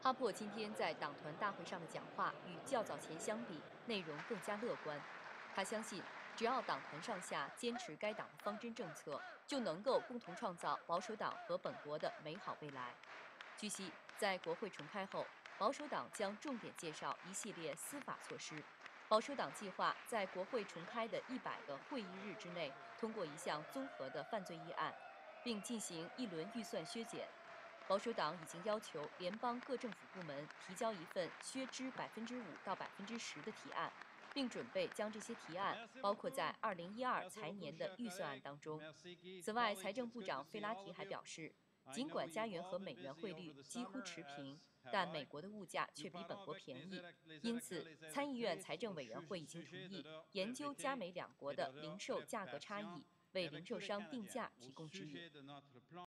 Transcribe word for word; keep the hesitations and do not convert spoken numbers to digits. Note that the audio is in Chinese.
哈珀今天在党团大会上的讲话与较早前相比，内容更加乐观。他相信，只要党团上下坚持该党的方针政策，就能够共同创造保守党和本国的美好未来。据悉，在国会重开后，保守党将重点介绍一系列司法措施。保守党计划在国会重开的一百个会议日之内通过一项综合的犯罪议案，并进行一轮预算削减。保守党已经要求联邦各政府部门提交一份削支百分之五到百分之十的提案，并准备将这些提案包括在二零一二财年的预算案当中。此外，财政部长费拉提还表示，尽管加元和美元汇率几乎持平，但美国的物价却比本国便宜，因此参议院财政委员会已经同意研究加美两国的零售价格差异，为零售商定价提供指引。